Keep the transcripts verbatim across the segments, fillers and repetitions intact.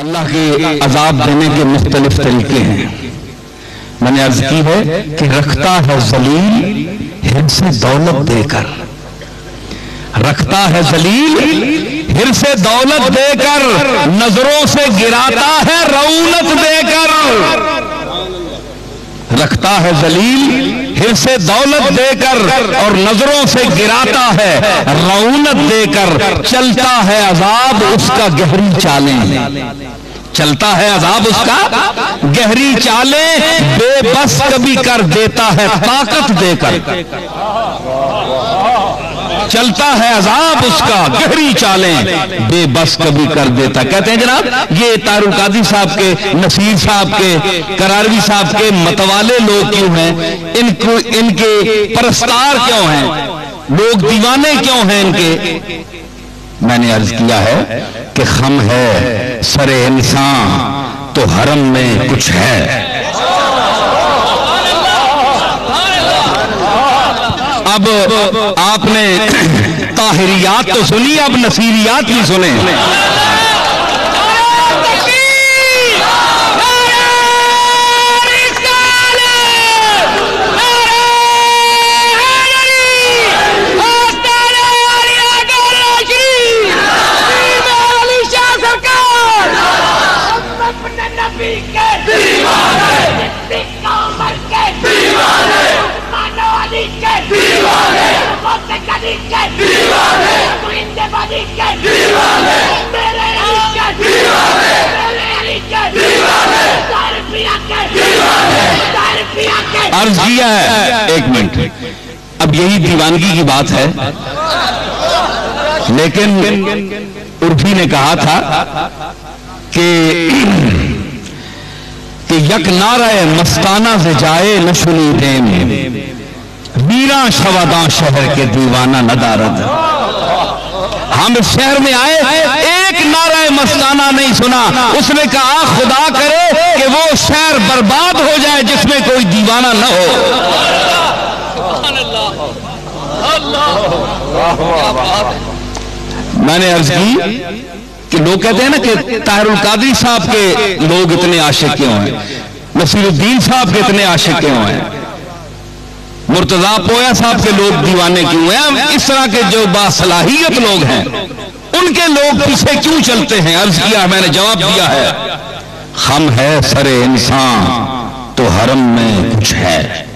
अल्लाह के अजाब देने के मुख्तलिफ तरीके हैं। मैंने अर्ज की है कि रखता है जलील हिर्स दौलत देकर, रखता है जलील हिर्स दौलत देकर, नजरों से गिराता है रऊनत देकर। रखता है जलील हिर्स दौलत देकर और नजरों से गिराता है रऊनत देकर। चलता है अजाब उसका गहरी चालें, चलता है अजाब उसका गहरी चालें, बेबस कभी कर देता है ताकत देकर। चलता है अजाब उसका गहरी चालें, बेबस कभी कर देता। कहते हैं जनाब ये तारुल कादी साहब के, नसीर साहब के, करारवी साहब के मतवाले लोग क्यों हैं, इनको इनके परस्तार क्यों हैं, लोग दीवाने क्यों हैं इनके। मैंने अर्ज किया है कि हम है सरे इंसान तो हरम में कुछ है। अब आपने ताहिरियात तो सुनी, अब नसीरियात भी सुने। अर्ज किया है एक मिनट, अब यही दीवानगी की बात है, लेकिन उर्फी ने कहा था कि कि यक नाराए मस्ताना से जाए न सुनी देम, वीरा शवादा शहर के दीवाना नदारद। हम इस शहर में आए, एक नाराए मस्ताना नहीं सुना। उसने कहा खुदा करे कि वो शहर बर्बाद हो जाए जिसमें कोई दीवाना न हो। मैंने अर्ज की कि लोग कहते हैं ना कि ताहिरुल कादरी साहब के लोग इतने आशिक क्यों हैं, नसीरुद्दीन साहब के इतने आशिक क्यों हैं, मुर्तजा पोया साहब के लोग दीवाने क्यों हैं, इस तरह के जो बासलाहियत लोग हैं उनके लोग पीछे क्यों चलते हैं। अर्ज किया, मैंने जवाब दिया है हम है सरे इंसान तो हरम में कुछ है।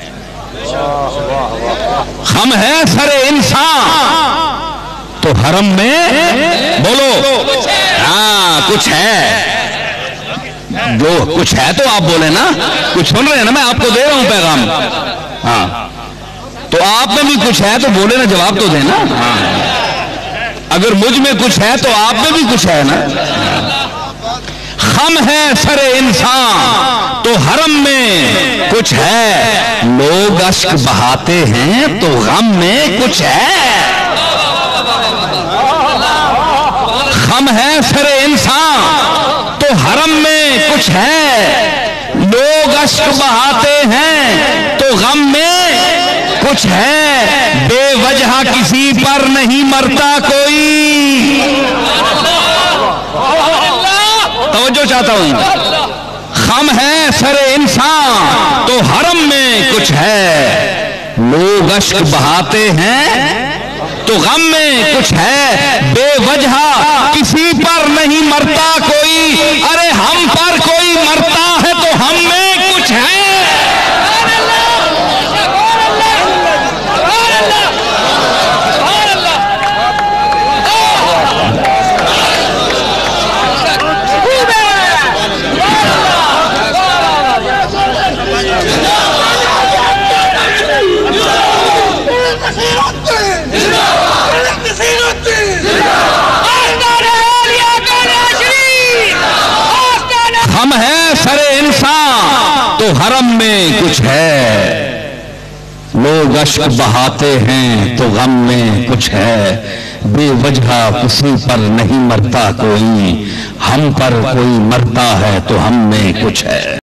हम है सरे इंसान तो हरम में बोलो हाँ कुछ है। जो कुछ है तो आप बोले ना, कुछ सुन रहे हैं ना, मैं आपको दे रहा हूं पैगाम। हाँ तो आप में भी कुछ है तो बोले ना, जवाब तो देना। हाँ अगर मुझ में कुछ है तो आप में भी कुछ है ना। हम है सरे इंसान तो हरम में कुछ है, लोग अश्क बहाते हैं तो गम में कुछ है। हम है सरे इंसान तो हरम में कुछ है, लोग अश्क बहाते हैं तो गम में कुछ है। बेवजह किसी पर नहीं मरता कोई, तवज्जो चाहता हूं। हम है सरे इंसान तो हरम में कुछ है, लोग अश्क बहाते हैं तो गम में कुछ है। बेवजह किसी पर नहीं मरता कोई, अरे हम पर कोई मरता है तो हम में कुछ है। हम है सरे इंसान तो हरम में कुछ है, लोग अश्क बहाते हैं तो गम में कुछ है। बेवजह किसी पर नहीं मरता कोई, हम पर कोई मरता है तो हम में कुछ है।